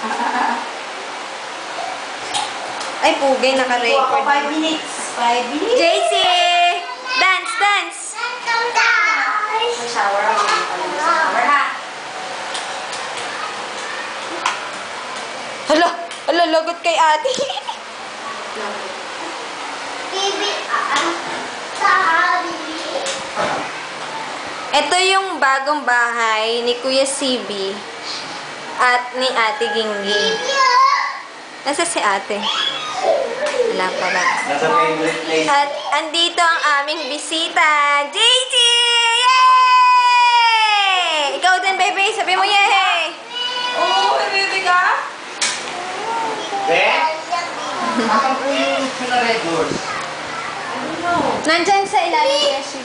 Ay, pugay, naka-record. 5 minutes. 5 minutes. JC! Dance, dance! Shower ako. Shower ha. Hala, hala, lagot kay ate. Ito yung bagong bahay ni Kuya CB at ni Ate Gingging. Nasa si ate? Wala pala. Nasa favorite place. At andito ang aming bisita, JJ! Yay! Ikaw din, baby. Sabi mo, yay! Oh, baby ka? Be? Akan po yung red doors. Nandyan sa ilalim, Yeshi.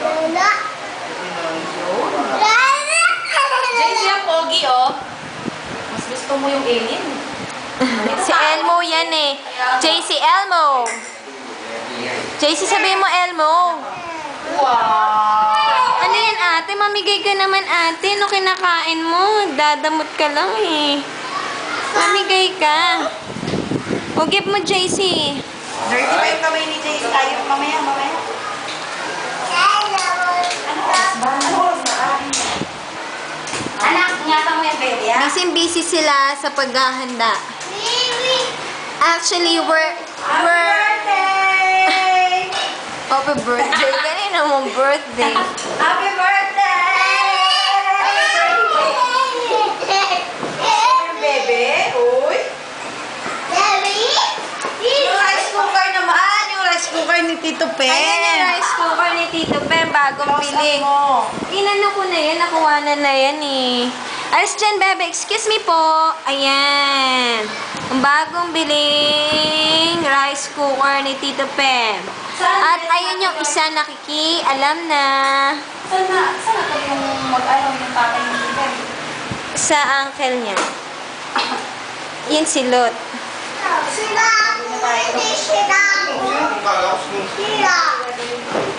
JC ang pogi, oh. Mas gusto mo yung alien. Si Elmo yan eh. JC Elmo. JC, sabihin mo Elmo. Wow! Ano yan ate? Mamigay ka naman ate. Ano kinakain mo? Dadamot ka lang eh. Mamigay ka. O, give mo JC. Dirty pa yung kamay ni JC. Tayo mamaya. Ano oras na? Anak, ingatan mo yan, baby, ha? Busy sila sa paghahanda. Actually, we're birthday! Happy birthday. Kanina mong birthday. Happy birthday! Baby, uy. Yung rice cooker naman. Yung rice cooker ni Tito Pen. Ayan yung rice cooker ni Tito Pem. Bagong pili. Inano ko na yan. Nakuhanan na yan eh. Alis dyan, bebe. Excuse me po. Ayan. Ang bagong biling rice cooker ni Tito Pem. At ayun yung isa alam na. Sana ka yung mag-ano yung tatay ni Tito? Sa uncle niya. Yun si Lot. Kung kalaos nung...